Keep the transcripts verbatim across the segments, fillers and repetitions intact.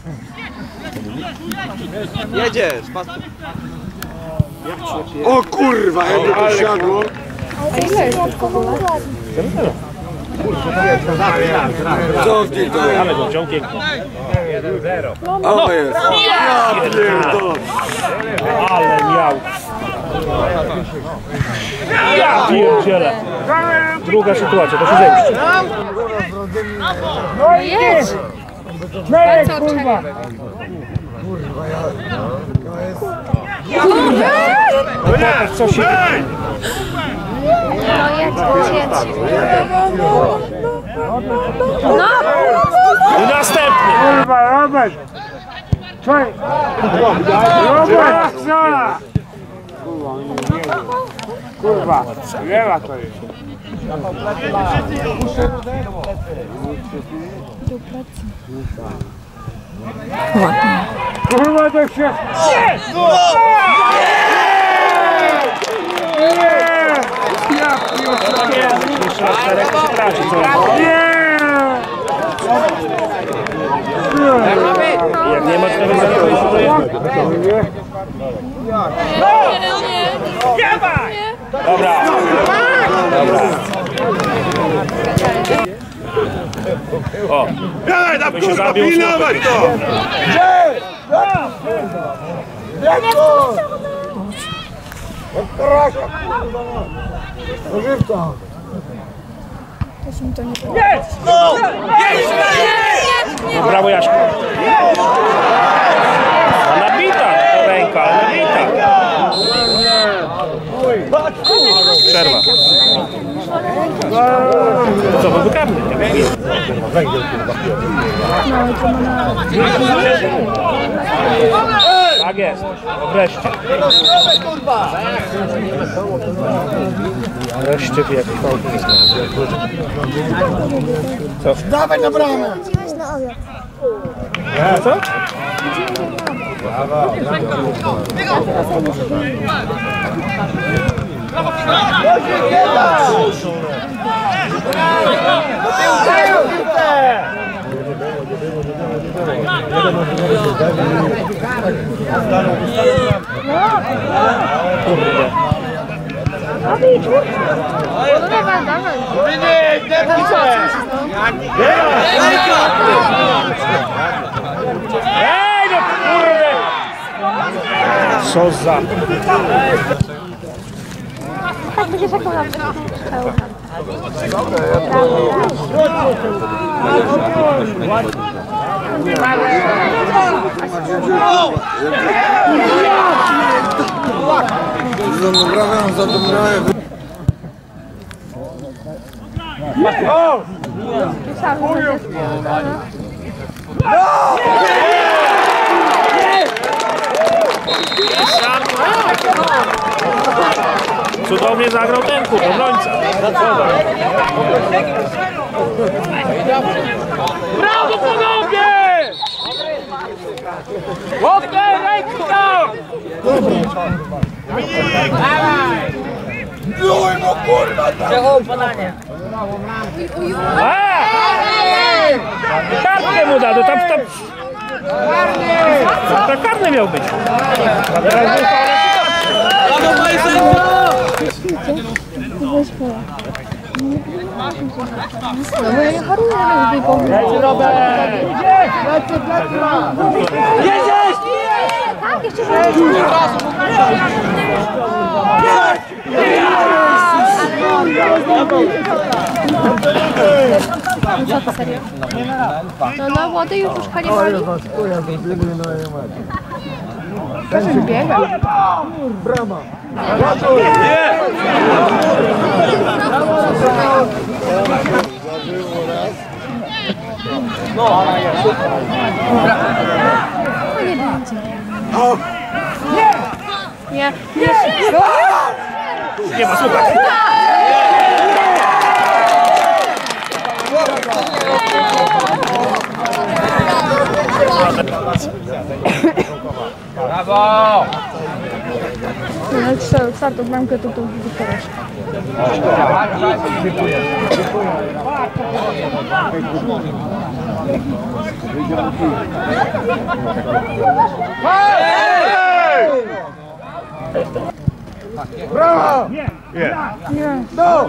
Jedziesz, patrz. O kurwa, jakby to siadło. A ile jest w ogóle? Co w tym to jest? Ale go wziął pięknie. jeden zero. O jest. Ja pierdolę. Ale miał. Ja pierdzielę. Druga sytuacja, to się zemści. No jedź! Ej, kurwa! No popatrz, co się... No jedź, jedź. No! I następny! Kurwa, Robert! Czekaj! Robert! Strzela! Kurwa, lewa to jest. Kurwa, to się... Jest! Ja Jeszcze raz czterech się traci, co? Jak nie ma czterech zero, to jest... Dobra. Dobra. O. Dawaj tam kurwa, pilnować to! Brawo, Jaśku. Nabita ręka, ale nabita. Przerwa. Co, byłby karny? Tak jest. Wreszcie. Wreszcie tu jakiś fałd nie Co? Dawaj na bramę! A co? Dawaj, dawaj. Ej, no kurde! Co za... Tak będziesz jaką na Zadobrawiam, zadobrawiam. O! Cudownie zagrał ten kur, obrońca. Brawo panowie! Łapkę, ręka! Dawaj no kurwa! Eee! Kartkę mu da, to tam... tam... To karny miał być. A teraz był No bo ja nie choruję na tej pomocy. Jedziesz! Tak, jeszcze raz. Co to serio? No no, młody już uszka nie boli. Proszę biega. Brama! No nie będzie. Nie. Nie. Nie ma, słuchaj. Brawo! No, jak startą bramkę, to to wykorasz. Brawo! Nie! No!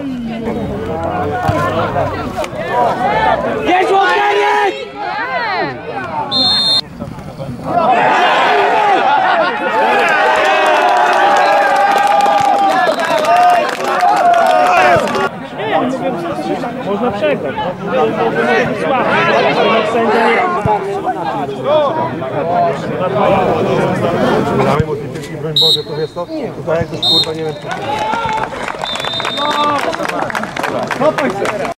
Jedź Łukaniec! Można przegrać. Słabo. Sędzia nie. Gramy, bo ty piłki, broń Boże, to wiesz to? Tutaj jak już kurwa nie wiem co. Kopaj się!